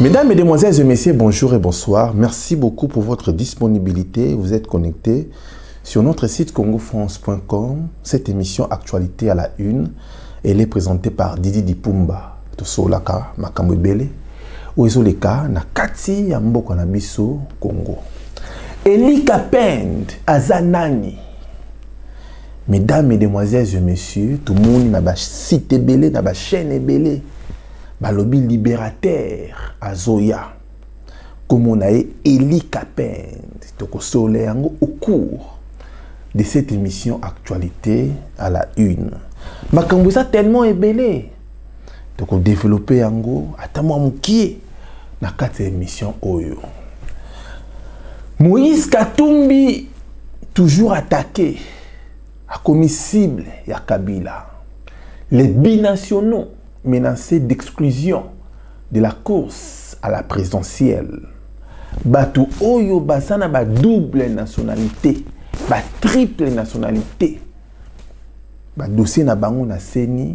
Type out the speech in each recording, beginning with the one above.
Mesdames, Mesdemoiselles et Messieurs, bonjour et bonsoir. Merci beaucoup pour votre disponibilité. Vous êtes connectés sur notre site congofrance.com. Cette émission Actualité à la une, elle est présentée par Didi Dipumba. Tosolaka makambo ebele. Oezoleka na kati ya mboka na biso Congo. Eli Kapend azanani. Mesdames, Mesdemoiselles et Messieurs, tout le monde na ba site ebele, na ba chaîne ebele. Balobi libérateur Azoya. Comme on a Eli Kapend. Tokosole yango au cours de cette émission Actualité à la une. Makambo ça tellement ebele. Toko développer yango atamo mukie na kati émission oyo. Moïse Katumbi toujours attaqué a commis cible ya Kabila. Les binationaux menacés d'exclusion de la course à la présidentielle. Batu oyo basana ba double nationalité, ba triple nationalité. Ba dossier na bango na seni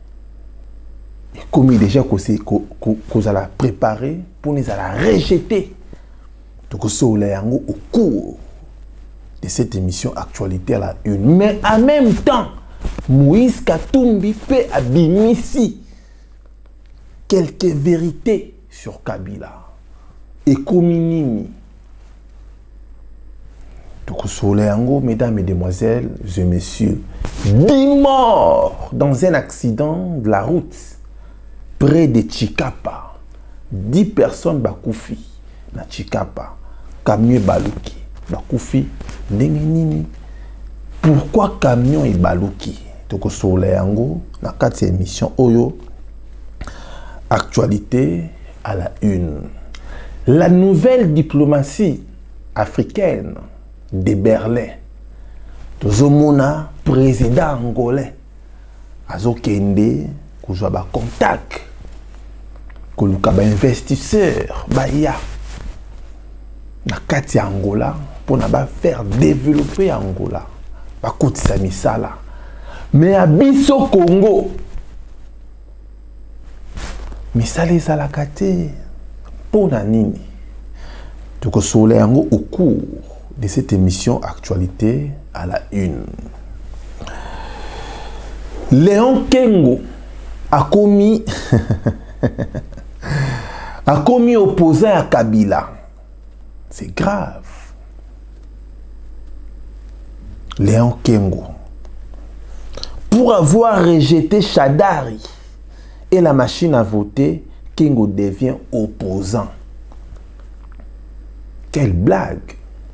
comme déjà qu'on a préparé pour nous la rejeter. Donc au cours de cette émission Actualité à la une. Mais en même temps, Moïse Katumbi peut abimisi quelques vérités sur Kabila et Kominini. Donc, mesdames, mesdemoiselles et messieurs, 10 morts dans un accident de la route près de Chikapa. 10 personnes bakoufi na Chikapa. Camion baluki. Bakoufi ndengenini. Pourquoi camion et baluki? Donc, yango na kati émission Oyo. Actualité à la une. La nouvelle diplomatie africaine de Berlin. Tozomona président angolais. Azokende kozwa ba contact. Koluka ba investisseur baya. Na kati Angola pour na ba faire développer Angola. Ba kotisa misala. Mais à biso Congo. Misala ezalaka te pona nini. Tokosole yango au cours de cette émission Actualité à la une. Léon Kengo a commis opposant à Kabila. C'est grave. Léon Kengo, pour avoir rejeté Chadari et la machine à voter, Kengo devient opposant. Quelle blague!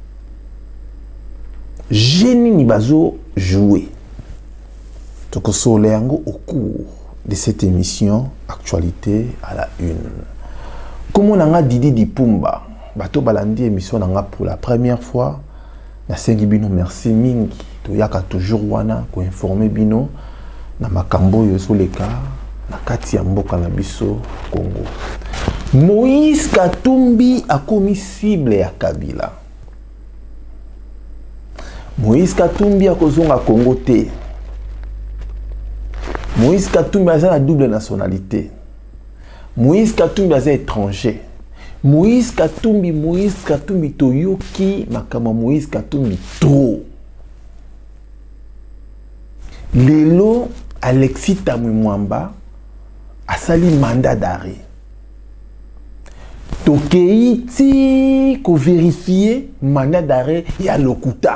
Génie Nibazo joué. Tokosole yango au cours de cette émission Actualité à la une. Comme on a Didi Dipumba, bato balandi émission nanga pour la première fois. Na sengi bino merci mingi. Toyaka toujours wana ko informer bino na makambo yo soleka na kati ya mboka na biso Congo. Moïse Katumbi a commis cible ya Kabila. Moïse Katumbi a kozonga Congo te. Moïse Katumbi a la double nationalité. Moïse Katumbi a étranger. Moïse Katumbi toyoki makama Moïse Katumbi trop. Lelo Alexis Tamwimwamba a sali mandat d'arrêt. Tokeiti ko vérifier mandat d'arrêt ya Lokuta.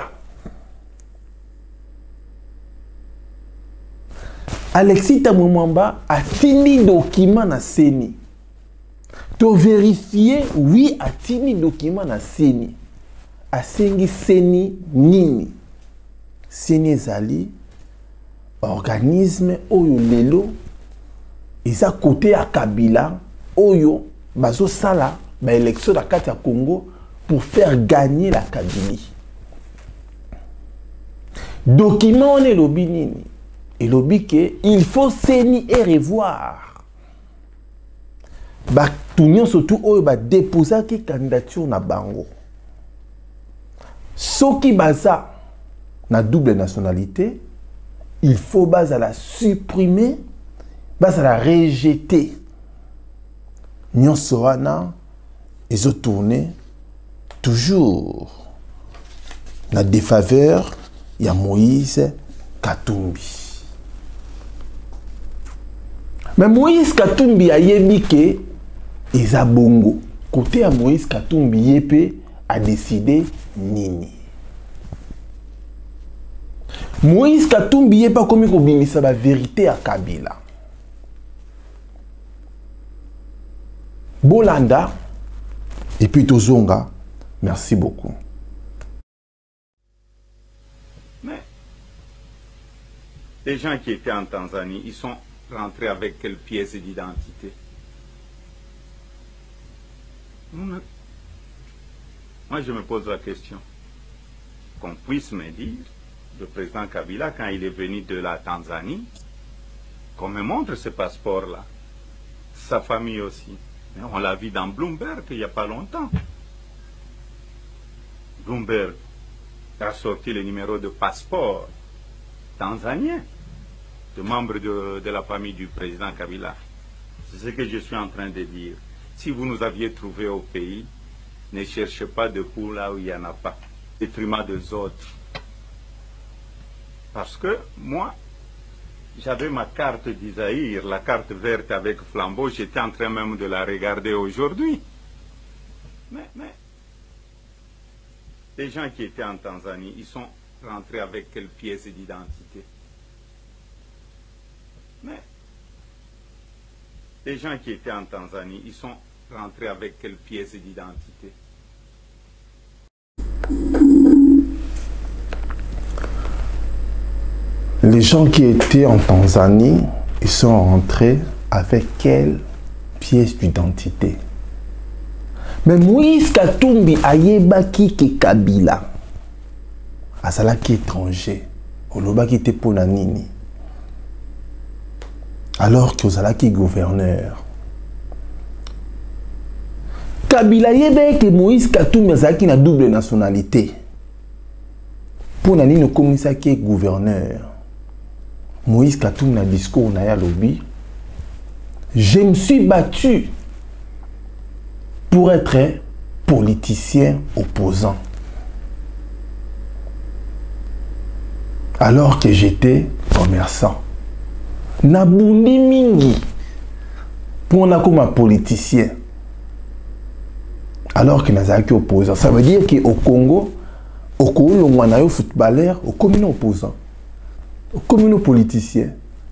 Alexis Tamwimwamba a tini document na seni. To vérifier, oui, a tini document na seni. A sengi seni nini. Seni ezali organisme oyo lelo eza côté ya Kabila oyo bazo sala ba élection na kati ya Congo pour faire gagner la Kabylie. Document on est lobi nini. Et lobi que il faut seni et revoir. Ba tunyo surtout oyo ba déposer ki candidature na bango. Soki baza na double nationalité, il faut la supprimer, la rejeter. nyonso wana ezo tourner toujours na défaveur ya Moïse Katumbi. Mais Moïse Katumbi a yebi ke eza bongo. Côté à Moïse Katumbi yepe a décidé nini. Moïse Katumbi yepa komi ko bimisa ba vérité à Kabila. Bolanda et puis Tozonga, merci beaucoup. Mais les gens qui étaient en Tanzanie, ils sont rentrés avec quelle pièce d'identité? Moi, je me pose la question. Qu'on puisse me dire, le président Kabila, quand il est venu de la Tanzanie, qu'on me montre ce passeport-là. Sa famille aussi. Mais on l'a vu dans Bloomberg il n'y a pas longtemps. Bloomberg a sorti le numéro de passeport tanzanien de membres de la famille du président Kabila. C'est ce que je suis en train de dire. Si vous nous aviez trouvé au pays, ne cherchez pas de coups là où il n'y en a pas. Détriment des autres. Parce que moi, j'avais ma carte d'Isaïr, la carte verte avec flambeau, j'étais en train même de la regarder aujourd'hui. Mais les gens qui étaient en Tanzanie, ils sont rentrés avec quelle pièce d'identité? Mais les gens qui étaient en Tanzanie, ils sont rentrés avec quelle pièce d'identité? Les gens qui étaient en Tanzanie, ils sont rentrés avec quelle pièce d'identité? Mais Moïse Katumbi ayebaki ke Kabila azalaki étranger, olobaki était pour la nini, alors que ozalaki gouverneur. Kabila yebeki que Moïse Katumbi azalaki na double nationalité. Pour la nini komisaki gouverneur. Moïse Katumbi na discours na ya lobi, je me suis battu pour être politicien opposant. Alors que j'étais commerçant. Nabundi mingi pour na comme politicien. Alors que nazaki opposant. Ça veut dire qu'au Congo, au Congo, on a eu footballeur, au commun opposant. Au commun politicien.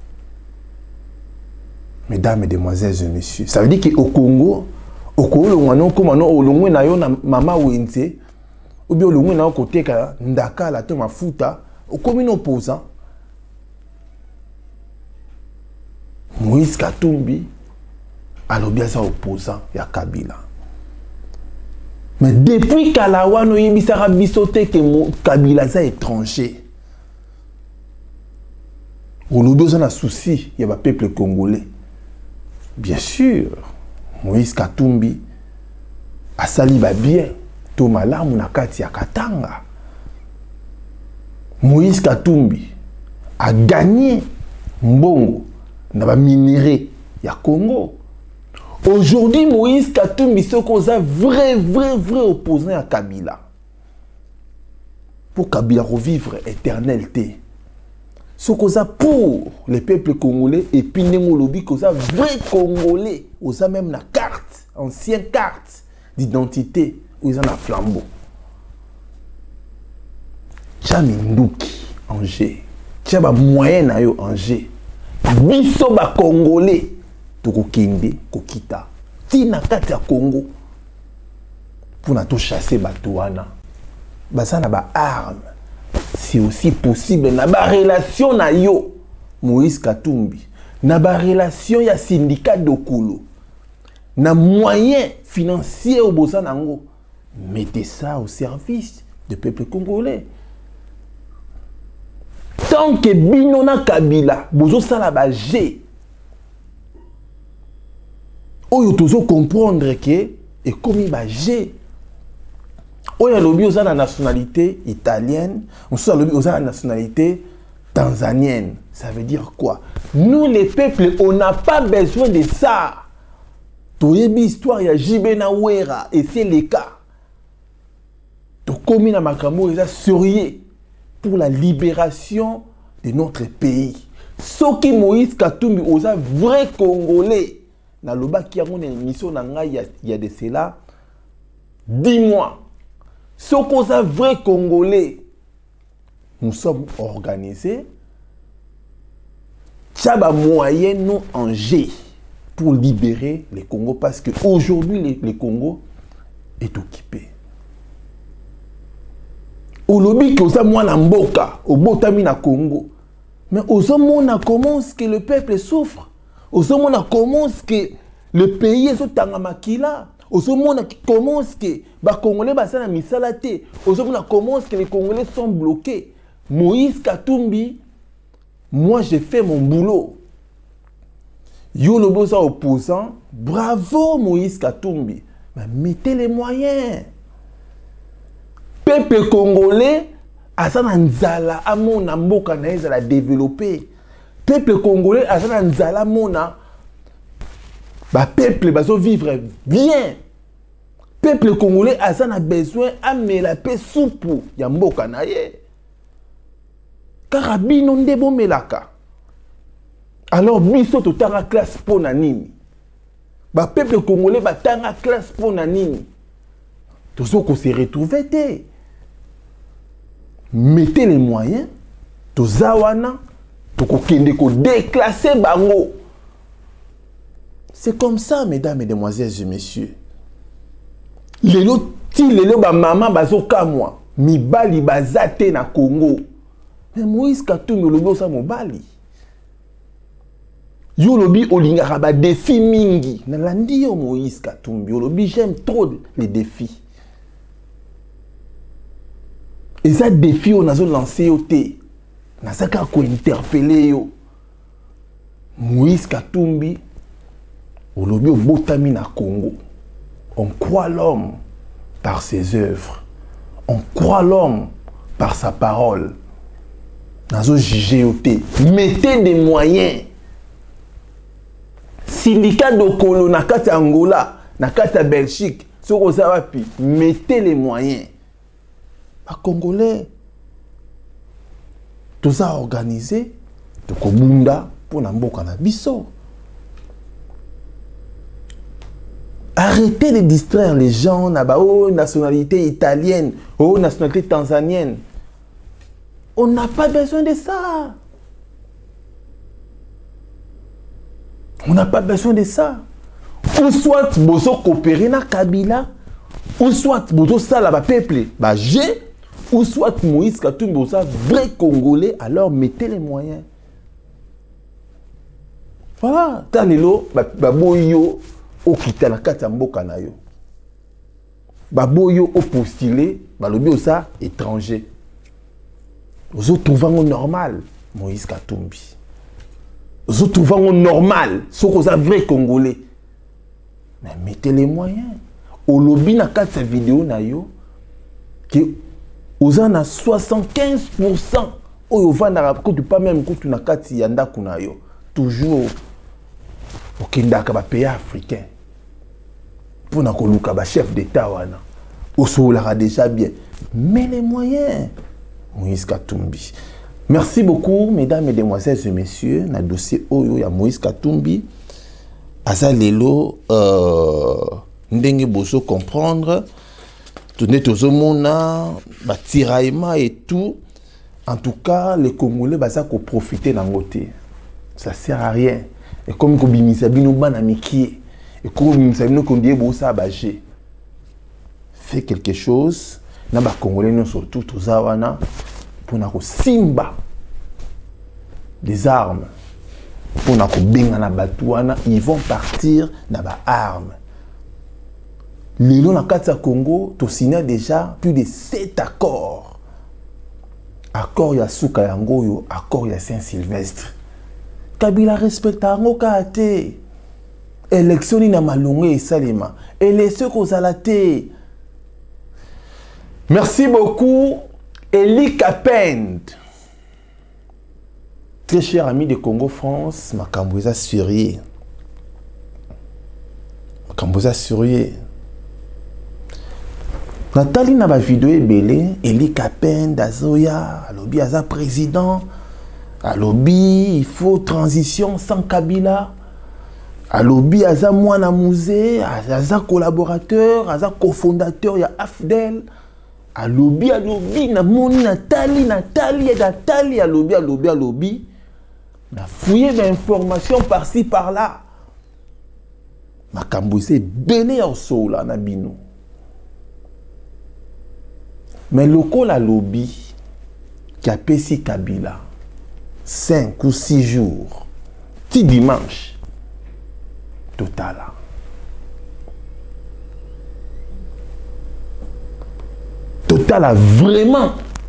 Mesdames, Mesdemoiselles et Messieurs. Ça veut dire qu'au Congo, on a comme on mama wente ou bien on a côté ka ndaka la toma futa au commun opposant. Moïse Katumbi alobia sa opposant ya Kabila. Mais depuis Kalawano yebisaka bisote que Kabila sa étranger. On a un souci, il y a un peuple congolais. Bien sûr, Moïse Katumbi a sali bien, to malamu na kati ya Katanga. Moïse Katumbi a gagné mbongo na ba minerai ya Congo. Aujourd'hui, Moïse Katumbi se cause vrai opposant à Kabila. Pour Kabila revivre éternalité. Ce qu'on a pour les peuples congolais et puis nous qu'on a vrai congolais, on a même la carte, ancienne carte d'identité, où ils ont la flambeau. Tchaminduki, Angers, Tchaba moyen na yo Angers, biso ba congolais, toko kende, kokita, tina kati ya Congo, pour na to chasser batouana, basa na ba arme. C'est aussi possible na ba relation na yo Moïse Katumbi na ba relation ya syndicat d'Okolo na moyen financier au bosa nango, mettez ça au service du peuple congolais. Tant que binona Kabila bozo sala ba G oyo tozo comprendre que et comme ba G oyo lobi oza la nationalité italienne, on soit lobi oza la nationalité tanzanienne. Ça veut dire quoi? Nous les peuples, on n'a pas besoin de ça. toyebi histoire ya J.B. Nawera et c'est le cas. Tokomi na makambo eza sérieux pour la libération de notre pays. Soki Moïse Katumbi oza vrai Congolais. Na loba ki yango na émission na ngai ya de cela 10 mois. Soki oza vrai Congolais. Nous sommes organisés. Tchaba moyen nous en G pour libérer le Congo parce qu'aujourd'hui le Congo est occupé. Au lobby que oza mwana mboka au botami na Congo. Mais ozomona comment que le peuple souffre. Ozomona comment que le pays est tanga makila. Ozomona comment que ba Congolais basana misala te. Ozomona comment que les Congolais sont bloqués. Moïse Katumbi, moi j'ai fait mon boulot. Yo le bosa opposant, bravo Moïse Katumbi. Mais mettez les moyens. Peuple congolais, Asana Nzala, Amona Mboka Naïs a développé. Peuple congolais, Asana Nzala, Mona, peuple va vivre bien. Peuple congolais, Asana besoin de la paix souple. Ya Mboka Naïs. Karabino ndebo melaka. Alors, biso to tanga classe pour nanini. Peuple congolais, tanga classe pour nanini. Tout ce qu'on s'est retrouvé. Mettez les moyens, to zawana, to ko déclasser bango. C'est comme ça, mesdames, mesdemoiselles et messieurs. Lelo ba maman bazo kamwa, mibali bazate na Congo. Mais Moïse Katumbi lobi sa mobali. Yo lobi olingaka ba défi mingi. Nalandi yo Moïse Katumbi, yo lobi j'aime trop les défis. Et ça défi on a lancé au thé. Na saka ko interpeller yo. Moïse Katumbi olobi obotami na Congo. On croit l'homme par ses œuvres. On croit l'homme par sa parole. Nazo juger au thé. Mettez des moyens. Syndicat de Kolo na kati Angola, na kati Belgique, soko zawapi, mettez les moyens. Les Congolais, tout ça organisé, tout kobunda pour namboka na biso. Arrêtez de distraire les gens na ba oh nationalité italienne, oh nationalité tanzanienne. On n'a pas besoin de ça. On n'a pas besoin de ça. Ou soit bozo coopérer na Kabila, ou soit bozo sala ba peuple, ba G, ou soit Moïse Katumbi bozo vrai Congolais, alors mettez les moyens. Voilà, talelo ba boyo o kita na kati mboka na yo. Ba boyo o postuler, ba lobi o ça étranger. Bozo trouvant normal Moïse Katumbi. Vous trouvez normal, ce que vous avez vrai Congolais. Mais mettez les moyens. Au lobby, dans cette vidéo, que vous avez 75%. Vous avez pas même quand vous avez toujours au pays africain. Pour que chef d'État, vous avez déjà bien. Mais les moyens. Moïse Katumbi. Merci beaucoup, mesdames, mesdemoiselles et messieurs. Na dossier Oyo ya Moïse Katumbi. Azalelo, ndenge boso comprendre. Tourner tozomona, tiraillement et tout. En tout cas, les Congolais baza ko profiter n'angote. Ça sert à rien. Et comme ko bimisa bino bana mikie. Et comme bimisa bino ko die bosa bagé. Fais quelque chose. Na ba Congolais non surtout tozawana. Pour na ko simba des armes pour na ko benga na batouana, ils vont partir na ba armes. Lelo na kati ya Congo to signé déjà plus de 7 accords. Accord ya suka yango yo, accord ya Saint-Sylvestre. Kabila respecta ngo kate. Élection ni na malonge et salima. Élection ko zalate. Merci beaucoup. Eli Kapend, très cher ami de Congo France, Makambouza Suri. Kamboza surye. Nathalie na ba vidéo ebele, Eli Kapen, Dazoya, alobi aza président, alobi il faut transition sans Kabila, alobi aza mwana musée, aza collaborateur, aza cofondateur ya AFDEL, alobi na moni Nathalie, alobi, na fouillé d'informations par-ci par-là. Makambo c'est belé au sol na bino. Mais le col à lobby qui a payé Kabila 5 ou 6 jours, 10 dimanches, total. Total a vraiment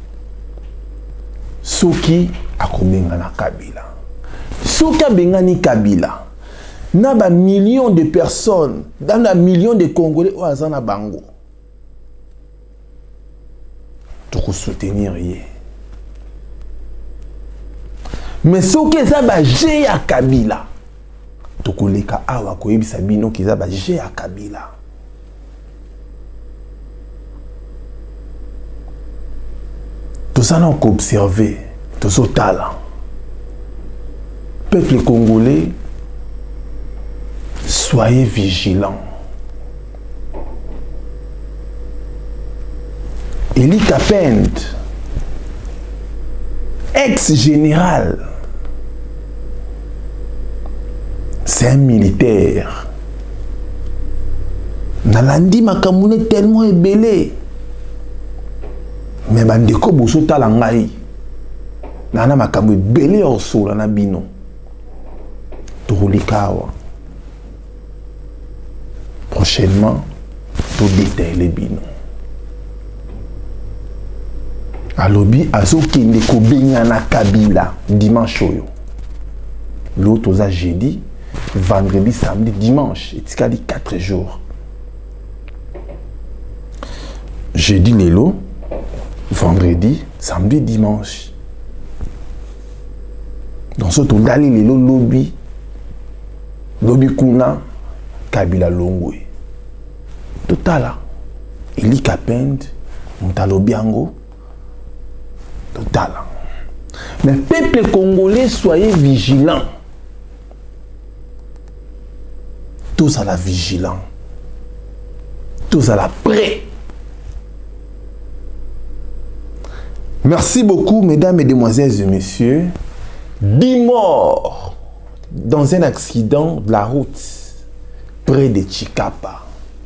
ce qui a kobenga Kabila. Ce qui a bengani Kabila. N'a pas millions de personnes, dans la million de Congolais au Azana Bango. Pour soutenir rien. Mais ce qui ça ba j'ai à Kabila. Tokoleka awa koyebi sabino ki za ba j'ai à Kabila. Tout ça n'a qu'observer, tout ce talent. Peuple congolais, soyez vigilants. Eli Kapen, ex-général, c'est un militaire. Nalandi makamune tellement ébélé. Mais bandeko boso talangai. Nana makamu ébélé au sol na bino. Toulikawa. Prochainement, tout détail les bino. Alobi azokende kobenga na Kabila dimanche oyo. L'autre oza jeudi, vendredi, samedi, dimanche. Etikali 4 jours. Jeudi lelo, vendredi, samedi, dimanche. Dans ce tour dali lelo lobby. Lobby kuna Kabila longwe. Totala. Eli Kapen, Moutalobi ango. Total. Mais peuple congolais, soyez vigilants. Tous à la vigilance. Tous à la prêt. Merci beaucoup, mesdames, mesdemoiselles et messieurs. 10 morts dans un accident de la route près de Chikapa.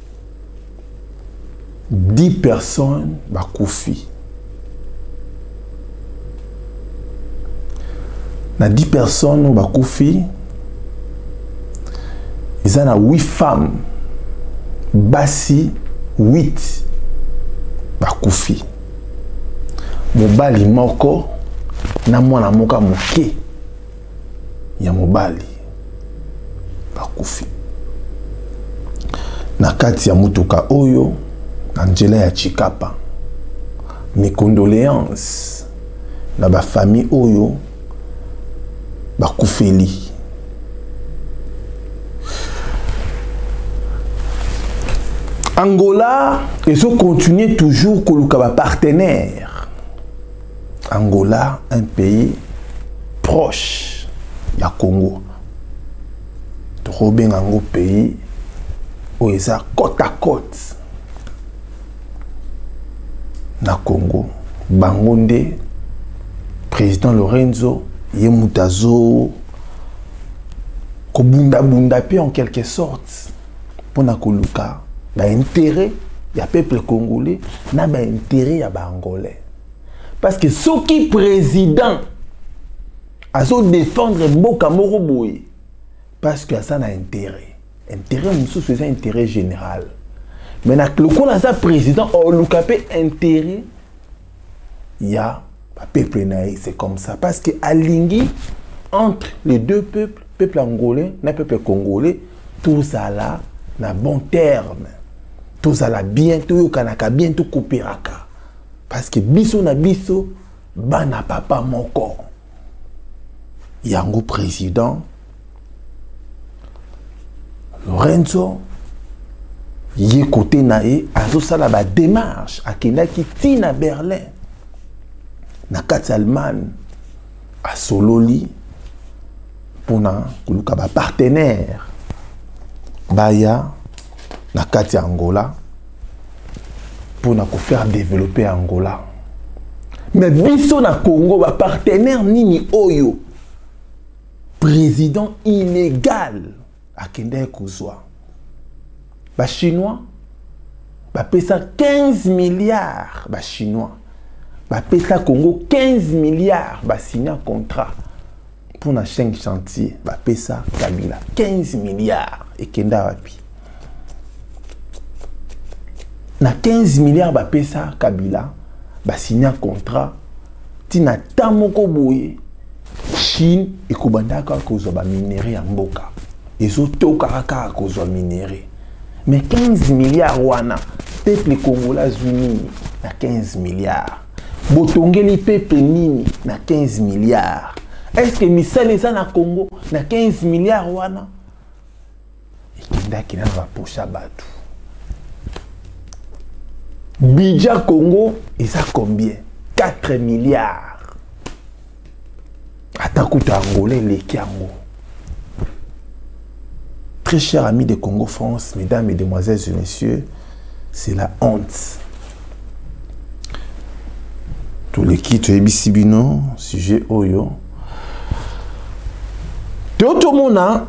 10 personnes bakoufi. Na 10 personnes au bakoufi, ils ont 8 femmes, basi 8 bakoufi. Mobali moko na mwana moka moke ya mobali bakoufi. Na kati ya mutuka oyo na njela ya Chikapa. Mes condoléances na ba famille oyo Bakoufeli. Angola, ils ont continué toujours comme partenaire. Angola, un pays proche du Congo. Trop bien un pays où ils sont côte à côte. Na Congo, Bangonde, président Lorenzo, Yemutazo, Kobunda Bunda Pi en quelque sorte, pour na koluka, ba intérêt, y a peuple congolais, na ba intérêt ya ba angolais. Parce que ceux qui président, a so défendre Mboka Moroboye, parce que ça n'a intérêt. Intérêt, c'est un intérêt général. Mais le coup là, président, on le capé intérêt, il y a peuple naïf, c'est comme ça. Parce que à Lingui, entre les deux peuples, peuple angolais et peuple congolais, tout ça là, na bon terme. Tout ça là, bientôt, kanaka bientôt coopéraka. Parce que biso na biso, bana papa mon corps. Yango président, Lorenzo, Yé côté naé, azo sala ba démarche, akenda ki tina Berlin. Na kati Allemagne, à Sololi, pour na kuluka ba partenaire. Baya, na kati Angola, pour na faire développer Angola. Mais biso na Congo, ba partenaire nini oyo, président illégal, akenda kozwa. Ba Chinois, ba pesa 15 milliards, ba Chinois. Ba pesa Congo 15 milliards, ba signer un contrat pour na 5 chantiers, ba pesa Kabila 15 milliards et kenda wapi. Na 15 milliards ba pesa Kabila, ba signer un contrat tina tamoko boye Chine et kobandaka kozwa ba minerai ya mboka. Ezo toka kaka kozwa minerai. Mais 15 milliards wana, peuple congolais unis na 15 milliards. Botongeli peuple nini na 15 milliards. Est-ce que misale ça na Congo na 15 milliards wana? Ekenda kina va pocha batu. Budget Congo, et ça combien? 4 milliards. Atakuta Angolais les Kiango. Très chers amis de Congo France, mesdames, mesdemoiselles et messieurs, c'est la honte. Tous les qui tu es bisibino, sujet oyo. Tout le monde a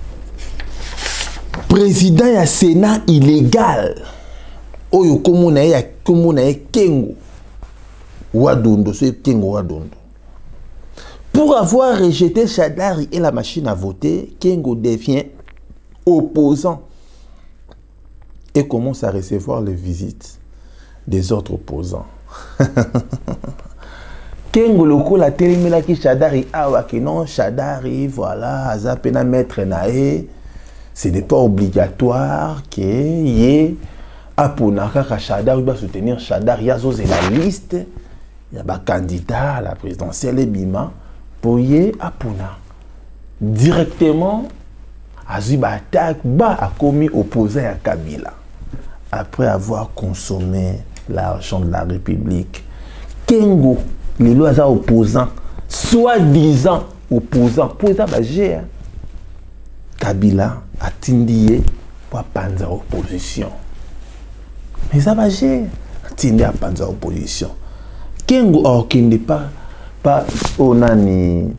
président ya Sénat illégal. Oyo komona ya Kengo Wadondo, c'est Kengo Wadondo. Pour avoir rejeté Chadari et la machine à voter, Kengo devient opposant et commence à recevoir les visites des autres opposants. Kengo loko la telimela ki Chadari awa que non Chadari voilà azapena maître nae, ce n'est pas obligatoire que yé apona kaka Chadari va soutenir Chadari yazo c'est la liste ya ba candidat à la présidentielle bima pour yé apona directement Azuba attaque ba a commis opposé à Kabila après avoir consommé l'argent de la République. Kengo, les lois opposants, soi-disant opposants, pour ça, Kabila a tindié pour panza opposition. Mais ça va gérer, tindié à panza opposition. Kengo, or qui n'est pas onani.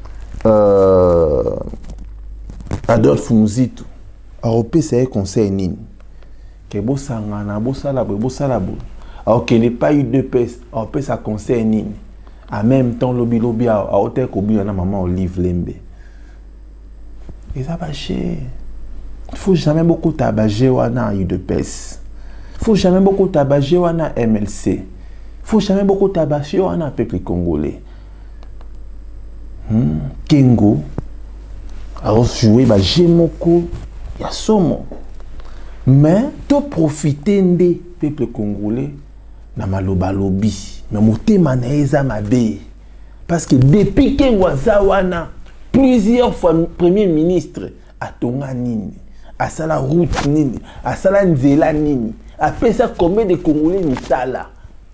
Adolphe Muzito, Europé c'est un conseil nini. Que beau sangana, beau salabo, beau salabo. Alors qu'il n'est pas eu de peste, Europé ça conseil nini. En même temps, lobby à hôtel Kobi, on a maman Olive Lembe. Et ça va chier. Il faut jamais beaucoup tabager wana eu de peste. Il faut jamais beaucoup tabager wana MLC. Il faut jamais beaucoup tabager wana peuple congolais. Kengo. Alors jouer bah Jemoko ya somo mais to profiter des peuple congolais na maloba lobby mais motema na eza mabe parce que depuis Kengo Zawana plusieurs fois premier ministre atonga nini asala route nini asala nzela nini après ça combien de Congolais misala.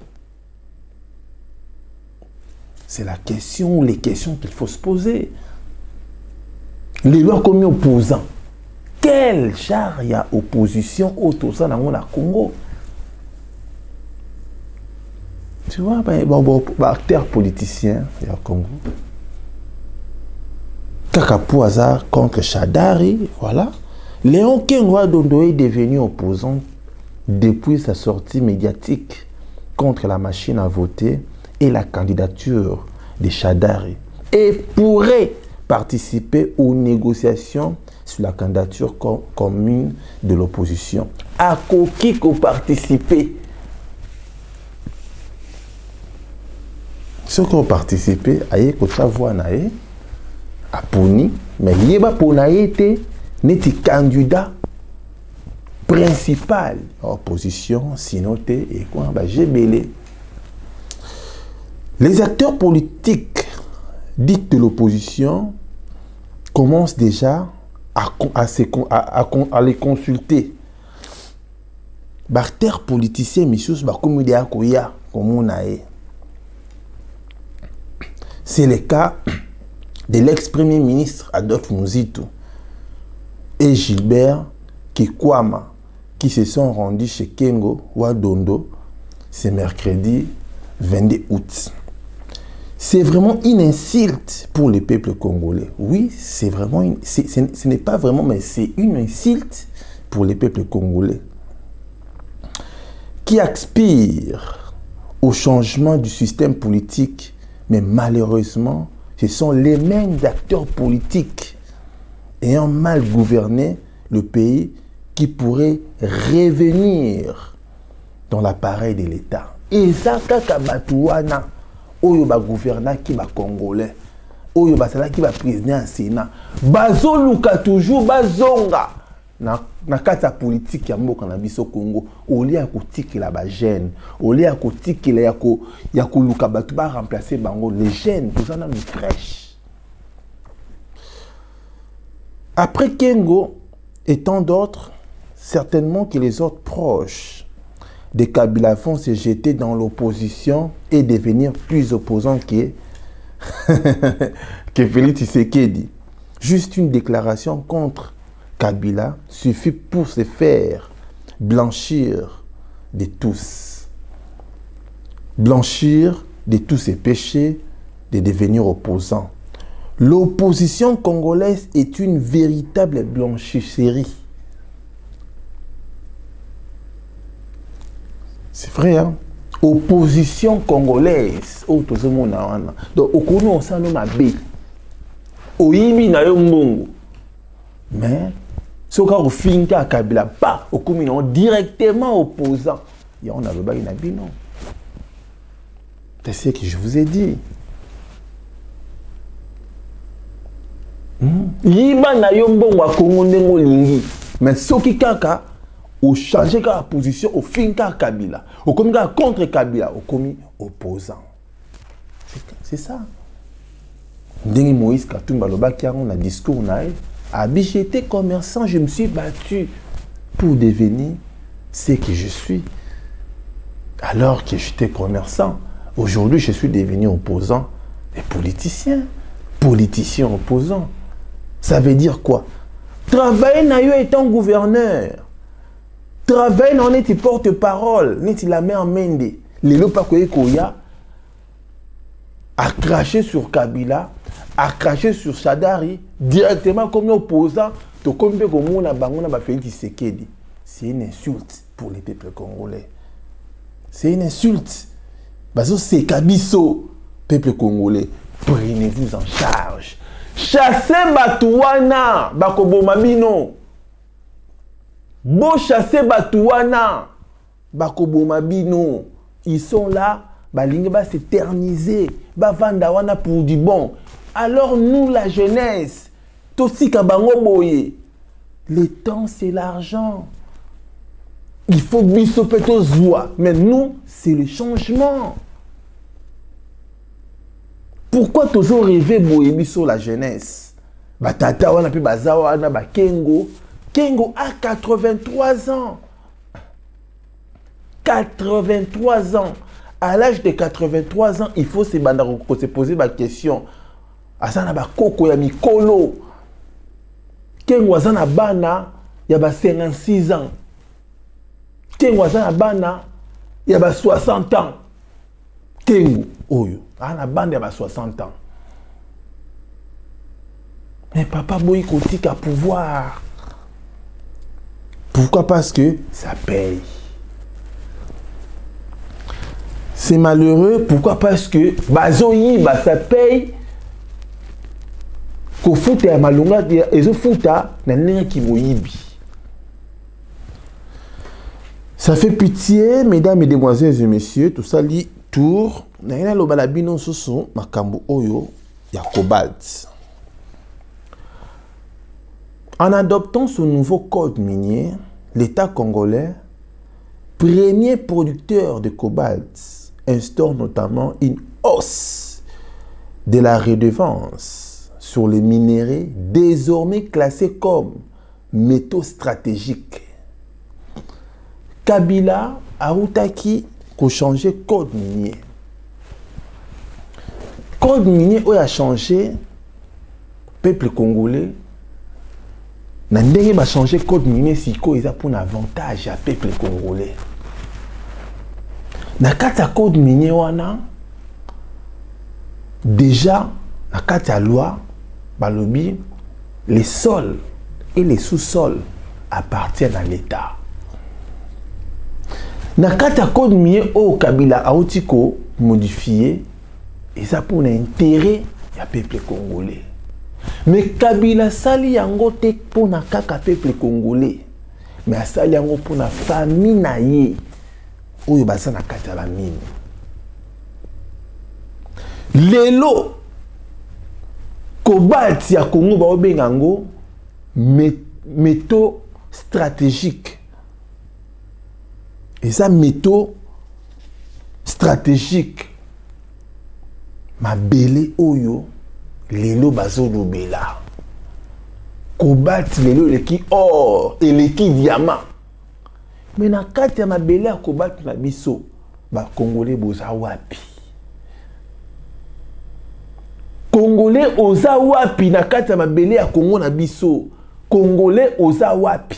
C'est la question, les questions qu'il faut se poser. Les lois commis opposants. Quel genre y a opposition autour de ça dans le Congo? Tu vois, acteurs politiciens, il y a Congo. Kakapo hasard contre Chadari, voilà. Léon Kengo Dondo est devenu opposant depuis sa sortie médiatique contre la machine à voter et la candidature de Chadari. Et pourrait participer aux négociations sur la candidature commune de l'opposition. À qui participer? Ceux qui ont participé, aïe, kocha voix nae, à Poni, mais il y a pas été n'était candidat principal opposition, sinon et quoi, bah j'ai belé. Les acteurs politiques dits de l'opposition commencent déjà à les consulter Barter politicien Michus Bakoumidea Koya, comme on a. C'est le cas de l'ex-premier ministre Adolphe Muzito et Gilbert Kikwama qui se sont rendus chez Kengo Wadondo ce mercredi 22 août. C'est vraiment une insulte pour le peuple congolais. Oui, c'est vraiment ce n'est pas vraiment, mais c'est une insulte pour le peuple congolais qui aspire au changement du système politique. Mais malheureusement, ce sont les mêmes acteurs politiques ayant mal gouverné le pays qui pourraient revenir dans l'appareil de l'État. Et ça, Kakabatuana, Oyo ba gouverneur qui va congolais, Oyo ba sala qui va président en Sénat, Bazo Luka toujours Bazonga. Na kata politique ya mboka na biso Congo oli ya kotikela ba jeune oli ya kotikela ya ko luka batu ba remplacer bango les jeunes tozana mi fraîche. Après Kengo et tant d'autres, certainement que les autres proches de Kabila vont se jeter dans l'opposition et devenir plus opposants que Félix Tshisekedi. Juste une déclaration contre Kabila suffit pour se faire blanchir de tous. Blanchir de tous ses péchés, de devenir opposant. L'opposition congolaise est une véritable blanchisserie. C'est vrai, hein? Opposition congolaise. Oh, tout ce monde a. Donc, au Kono, on s'en nomme Abbé. Au Yimi, na yo mbongo. Mais, ce qu'on finit à Kabila, pas au communant directement opposant. Et on a le bail non. C'est ce que je vous ai dit. Yiba na yo mbongo wa Kongo ndengo lingi. Mais ce qui kaka au changer la position au fin Kabila, au commis contre Kabila, au commis opposant. C'est ça. Dengi Moïse Katumba Loba qui a un discours naïf. J'étais commerçant, je me suis battu pour devenir ce que je suis. Alors que j'étais commerçant, aujourd'hui je suis devenu opposant et politicien. Politicien opposant. Ça veut dire quoi? Travailler na yo étant gouverneur. Travailler na on porte-parole, n'est-il la main en mende. Les lopas koya a craché sur Kabila, a craché sur Chadari, directement comme opposant, comme Félix Tshisekedi. C'est une insulte pour les peuples congolais. C'est une insulte. C'est Kabiso, peuple congolais. Prenez-vous en charge. Chassez Batouana, Bakobomabino. Bon chasser Batouana, Bakobomabino. Ils sont là, Balinga va s'éterniser, Bavandawana pour du bon. Alors nous, la jeunesse, Tosika Bango Boye, le temps c'est l'argent. Il faut bisopeto zoua. Mais nous, c'est le changement. Pourquoi toujours rêver Boye biso la jeunesse? Batata wana pi bazawa wana ba Kengo. Kengo a 83 ans. 83 ans. À l'âge de 83 ans, il faut se poser la question. Asana ba koko ya mikolo. Kengo azana bana ya ba 56 ans. Kengo azana bana ya ba 60 ans. Kengo oyo ana bana ya ba 60 ans. Mais papa boy kotika à pouvoir. Pourquoi? Parce que ça paye. C'est malheureux. Pourquoi? Parce que bazoyi ba ça paye. Ko futa ya malunga ezo futa na nenga ki boyibi. Ça fait pitié, mesdames et demoiselles et messieurs, tout ça lit tour. Na lo balabino soso makambo oyo ya cobalt. En adoptant ce nouveau code minier, l'État congolais, premier producteur de cobalt, instaure notamment une hausse de la redevance sur les minéraux désormais classés comme métaux stratégiques. Kabila autaki ko changer code minier. Code minier a changé peuple congolais. Na ndenge ba changer code minier siko eza pour un avantage à peuple congolais. Na kata code minier wana déjà na kata loi balobi les sols et les sous-sols appartiennent à l'État. Na kata code minier au Kabila autiko modifié et ça pour l'intérêt ya peuple congolais. Mais Kabila sali yango te pour na kaka peuple congolais. Mais sali yango pour na famille na ye. Oyo basa na kata ba mine. Lelo cobalt ya Congo ba obengango métaux stratégiques. Et ça métaux stratégiques. Ma belle oyo lelo bazo lobela. Cobalt lelo leki or et leki diamant. Mais na kati ya ma belle ya cobalt na biso ba congolais boza wapi. Congolais oza wapi na kati ya ma belle ya Congo na biso. Congolais oza wapi.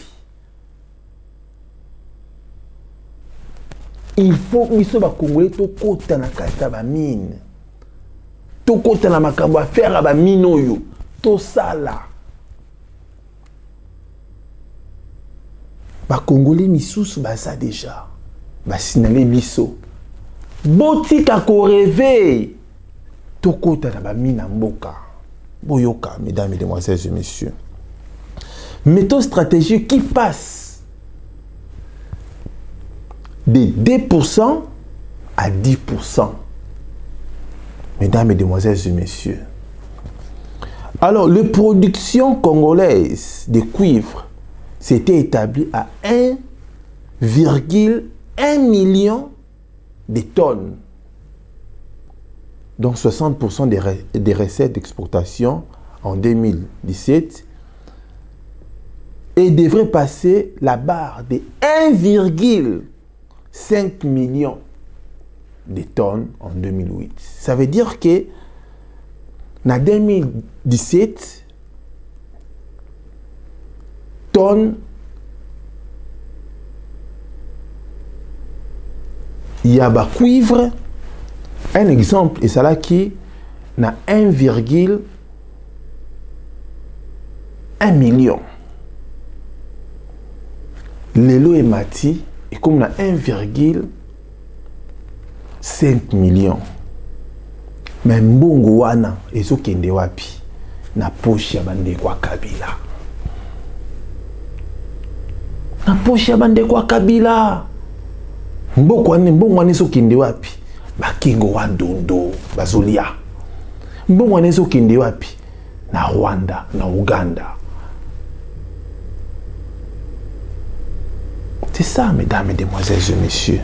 Il faut biso ba congolais to kota na kati ya ba mine. To kota na makambo a faire ba mine oyo. To sala. Ba congolais misusu baza déjà. Ba sinale biso. Botika ko réveil. To kota na ba mine mboka. Boyoka, mesdames, mesdemoiselles et messieurs. Méthode stratégique qui passe de 2% à 10%. Mesdames, mesdemoiselles et messieurs. Alors, la production congolaise de cuivre s'était établie à 1,1 million de tonnes. Donc 60% des recettes d'exportation en 2017 et devrait passer la barre de 1,5 million de tonnes en 2008. Ça veut dire que en 2017, tonnes, il y a un cuivre. Un exemple, et c'est là qui n'a 1,1 million. Lelo et Mati, et comme on a 1,5 million. Mais mbongo wana, et ce qui est wapi, na poche ya bande kwa Kabila. Na poche ya bande kwa Kabila. Mbongo wana so qui est wapi. Bakingo wa dondo bazolia. Mbongo nezo kende wapi? Na Rwanda, na Uganda. C'est ça, mesdames, mesdemoiselles et messieurs.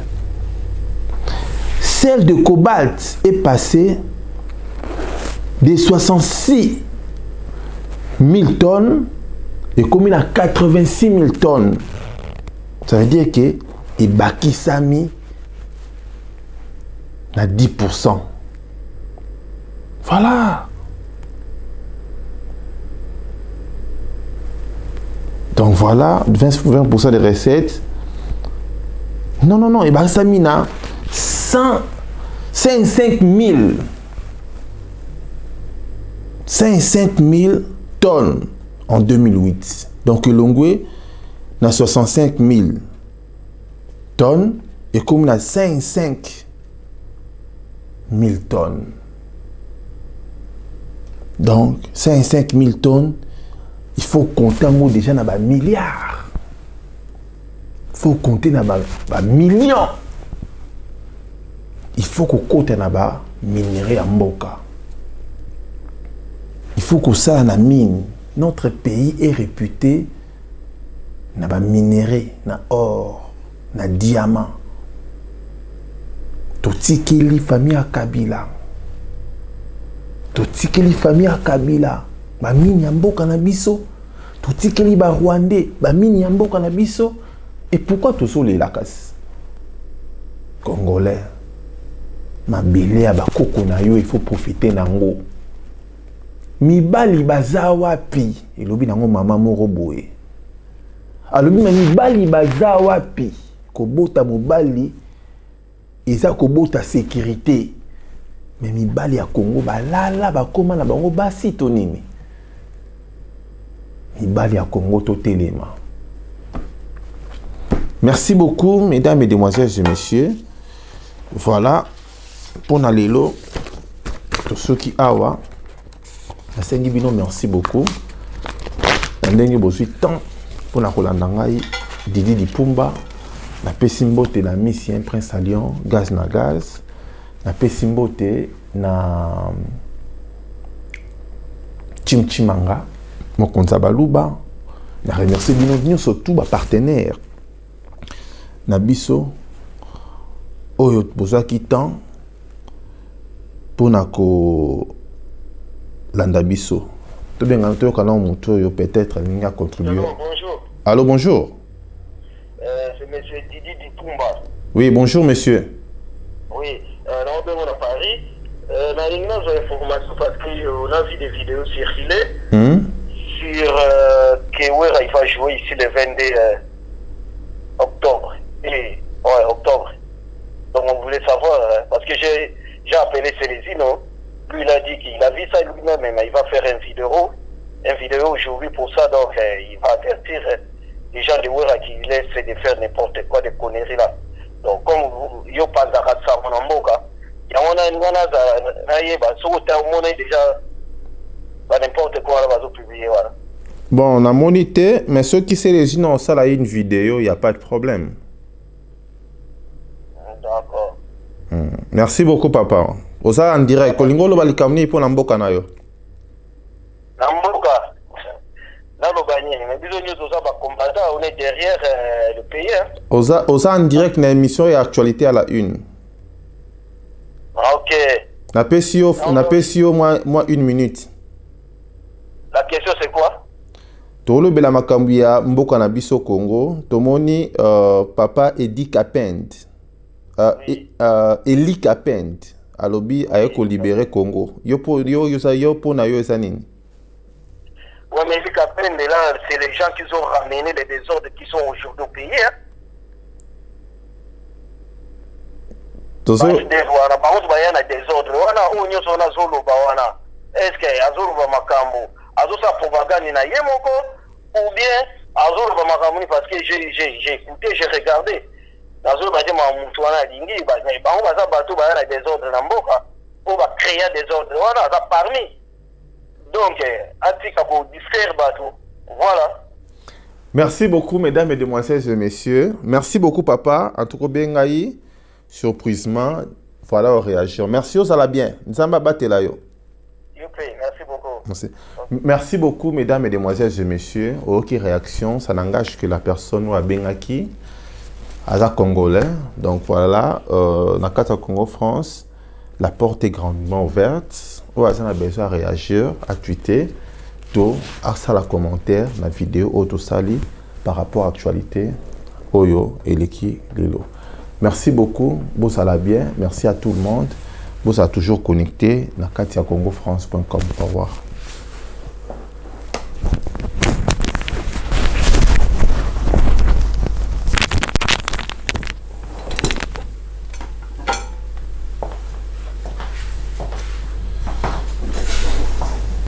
Celle de cobalt est passée de 66 000 tonnes et comme à 86 000 tonnes. Ça veut dire que et Bakisami à 10%. Voilà. Donc voilà, 20% des recettes. Non, et bien ça mina 155 000 tonnes en 2008. Donc Longwe a 65 000 tonnes et comme on a 55 000 tonnes. Donc 55 000 tonnes, il faut compter un mot déjà dans un milliard. Il faut compter dans un million. Il faut qu'on compte dans un minerai à Mboka. Il faut que ça na mine. Notre pays est réputé dans un minerai, dans or, dans diamant. Totikeli famille à Kabila. Totikeli famille à Kabila. Bamini ya mboka na biso. Totikeli ba Rwandais. Bamini ya mboka na biso. Et pourquoi tout ça les lakas Congolais, ma belle à bakoko na yo, il faut profiter nango. Mibali baza wapi? Et lobi nango mama moko boye. Alobi na mibali baza wapi? Kobota mobali eza kobota sécurité. Mais mibali ya Congo balala bakoma na bango basi to nini? Mibali ya Congo to telema. Merci beaucoup mesdames, mesdemoiselles et messieurs. Voilà pour Nalelo tous ceux qui awa. Asengi bino merci beaucoup. Ndenge bozwi temps pour na kolanda ngai Didi Dipumba na pesimbote na Missien Prince Allion gaz na gaz na pesimbote na Chimchimanga mokonza baluba na remercier bino nyonso tout ba partenaire na biso oyo bozaki temps pour na ko landa biso to benga to kana muto yo peut-être ninga contribuer. Bonjour. Allô, bonjour. C'est monsieur Didi Dipumba. Oui, bonjour monsieur. Oui, on est à Paris. On a une information parce qu'on a vu des vidéos circuler sur Kewera, il va jouer ici le 22 octobre. Ouais, octobre. Donc on voulait savoir, parce que j'ai appelé Célésino, lui il a dit qu'il a vu ça lui-même, mais il va faire une vidéo aujourd'hui pour ça, donc il va avertir les gens de Wera qui laissent de faire n'importe quoi, des conneries là. Donc comme yo pas d'arrêt ça mon mboka, il y a déjà n'importe quoi là va publier voilà. Bon, on a monité, mais ceux qui Célésino ont ça là une vidéo, il n'y a pas de problème. D'accord. Merci beaucoup papa. Osa en direct, kolingo lo bali kamni pour namboka na yo. Namboka. Là le gagné, mais bisous nous ça ba combattant, on est derrière le pays. Hein? Osa en direct na émission et actualité à la une. Ah, OK. Na pesio moi une minute. La question c'est quoi? Tolo bela makambi ya mboka na biso Congo, tomoni papa Edi Kapend. Eli Kapend. Alobi ayeko libérer Congo. Yo na yo esa nini? Ouais, mais Eli Kapend là, c'est les gens qui ont ramené les désordres qui sont aujourd'hui au pays. Hein? Tozo wana bahutu bayana désordre wana onyo sona zolo bawana est-ce que azolo ba makambo azosa propagande na yemoko ou bien azolo ba makambo parce que j'ai écouté, j'ai regardé azolo ba tema mutu wana lingi ba on va ça bato bayana désordre na mboka pour ba créer désordre wana ça parmi donc atika ko distraire bato voilà. Merci beaucoup mesdames, mesdemoiselles et messieurs. Merci beaucoup papa en tout cas bengai. Surprisement, voilà, on réagit. Merci aux ala bien. Nzamba batela yo. Merci beaucoup. Merci. Merci beaucoup, mesdames, mesdemoiselles et messieurs. Aucune réaction, ça n'engage que la personne ou à Bengaki, à Congolais. Donc voilà, dans le cas de Congo France, la porte est grandement ouverte. Ou à ça, on a besoin de réagir, à tweeter, tout, à ça, la commentaire, la vidéo, auto sali par rapport à l'actualité. Oyo, Eleki, Lilo. Merci beaucoup, vous allez bien. Merci à tout le monde. Vous êtes toujours connecté dans katiakongofrance.com. Au revoir.